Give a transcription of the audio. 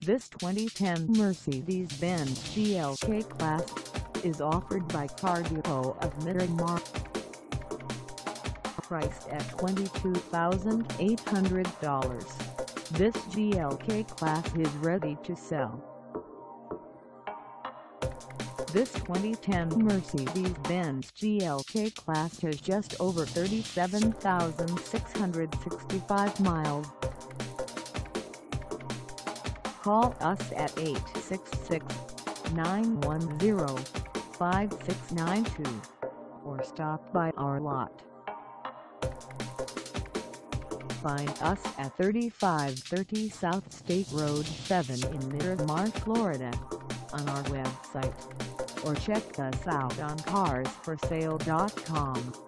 This 2010 Mercedes-Benz GLK-Class is offered by Car Depot of Miramar. Priced at $22,800, this GLK-Class is ready to sell. This 2010 Mercedes-Benz GLK-Class has just over 37,665 miles. Call us at 866-910-5692 or stop by our lot. Find us at 3530 South State Road 7 in Miramar, Florida, on our website, or check us out on carsforsale.com.